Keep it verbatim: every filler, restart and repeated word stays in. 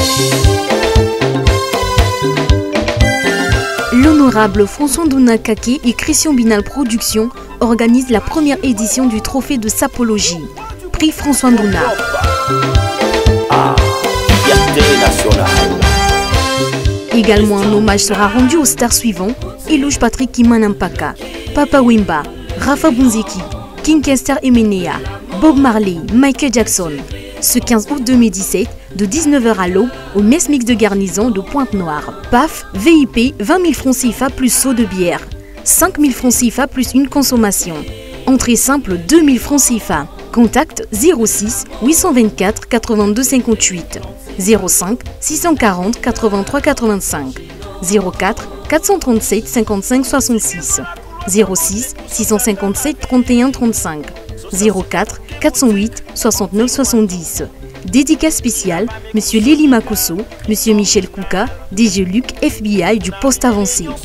L'honorable François Ndouna Kake et Christian Binal Productions organisent la première édition du Trophée de Sapologie. Prix François Ndouna. Ah, fierté nationale. Également, un hommage sera rendu aux stars suivants: Elouge Patrick Kimanampaka, Papa Wemba, Rafa Bunzeki, King Kester Emenea, Bob Marley, Michael Jackson. Ce quinze août deux mille dix-sept, de dix-neuf heures à l'aube, au Mess Mix de garnison de Pointe-Noire. P A F, V I P, vingt mille francs C F A plus seau de bière. cinq mille francs C F A plus une consommation. Entrée simple, deux mille francs C F A. Contact zéro six huit cent vingt-quatre quatre-vingt-deux cinquante-huit, zéro cinq six cent quarante quatre-vingt-trois quatre-vingt-cinq, zéro quatre quatre cent trente-sept cinquante-cinq soixante-six, zéro six six cent cinquante-sept trente et un trente-cinq, zéro quatre quatre cent huit soixante-neuf soixante-dix. Dédicace spéciale, Monsieur Lili Makosso, Monsieur Michel Kouka, D G Luc, F B I du poste avancé.